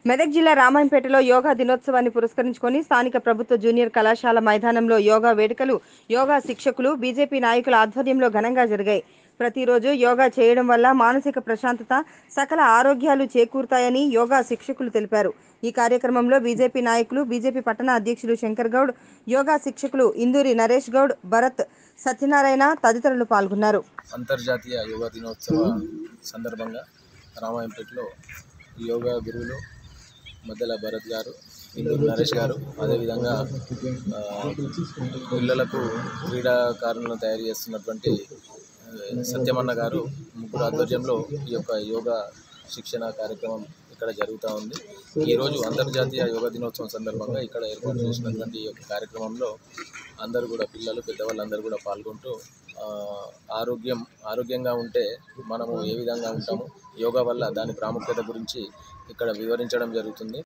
మెదక్ జిల్లా రామాయంపేటలో యోగా దినోత్సవాన్ని పురస్కరించుకొని స్థానిక ప్రభుత్వ జూనియర్ కళాశాల మైదానంలో యోగా వేడుకలు యోగా శిక్షకులు బీజేపీ నాయకుల ఆధ్వర్యంలో ఘనంగా జరిగాయి. ప్రతిరోజు యోగా చేయడం వల్ల మానసిక ప్రశాంతత, సకల ఆరోగ్యాలు చేకూరుతాయని యోగా శిక్షకులు తెలిపారు. ఈ కార్యక్రమంలో బీజేపీ నాయకులు, బీజేపీ పట్టణ అధ్యక్షులు శంకర్ గౌడ్, యోగా శిక్షకులు ఇందూరి నరేష్ గౌడ్, భరత్, సత్యనారాయణ తదితరులు పాల్గొన్నారు. అంతర్జాతీయ యోగా దినోత్సవ సందర్భంగా రామాయంపేటలో యోగా గురువులు మధ్యల భరత్ గారు, ఇందూరి నరేష్ గారు, అదేవిధంగా పిల్లలకు క్రీడాకారులను తయారు చేస్తున్నటువంటి సత్యమన్న గారు ముగ్గురు ఆధ్వర్యంలో ఈ యొక్క యోగా శిక్షణ కార్యక్రమం ఇక్కడ జరుగుతూ ఉంది. ఈరోజు అంతర్జాతీయ యోగా దినోత్సవం సందర్భంగా ఇక్కడ ఏర్పాటు చేసినటువంటి ఈ యొక్క కార్యక్రమంలో అందరూ కూడా పిల్లలు, పెద్దవాళ్ళు అందరూ కూడా పాల్గొంటూ ఆరోగ్యంగా ఉంటే మనము ఏ విధంగా ఉంటాము, యోగా వల్ల దాని ప్రాముఖ్యత గురించి ఇక్కడ వివరించడం జరుగుతుంది.